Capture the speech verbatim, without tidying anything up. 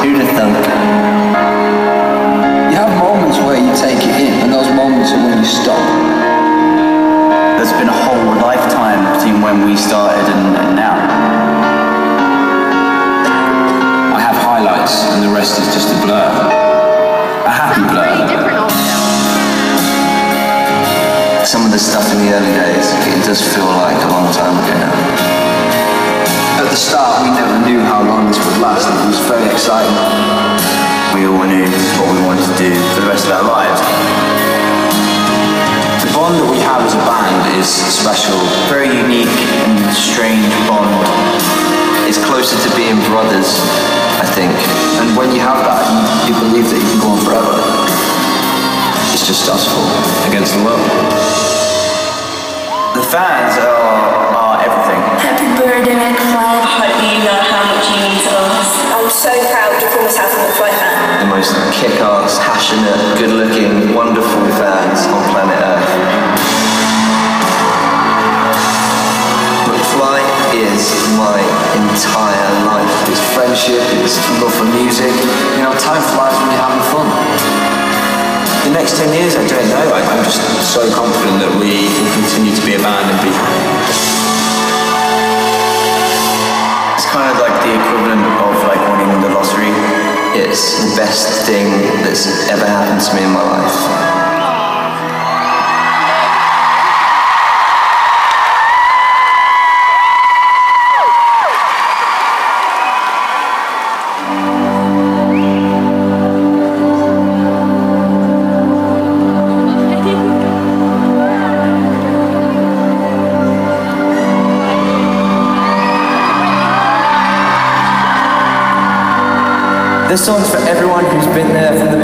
Who'd have thunk? You have moments where you take it in, and those moments are when you stop. There's been a whole lifetime between when we started and, and now. I have highlights, and the rest is just a blur. A happy blur. Some of the stuff in the early days, it does feel like a long time ago now. At the start, we never knew how long this would last, and it was very exciting. We all knew this is what we wanted to do for the rest of our lives. The bond that we have as a band is special. Very unique and strange bond. It's closer to being brothers, I think. And when you have that, you, you believe that you can go on forever. It's just us four against the world. The fans are, are everything. Happy birthday, Mcfly. I hope you know how much you mean to us. I'm so proud to call myself a Mcfly fan. The most kick-ass, passionate, good-looking, wonderful fans on planet Earth. Mcfly is my entire life. It's friendship, it's love for music. You know, time flies when you're having fun. The next ten years, I don't know. I'm just so confident that we will continue to be a band and be happy. It's kind of like the equivalent of like winning the lottery. It's the best thing that's ever happened to me in my life. This song's for everyone who's been there from the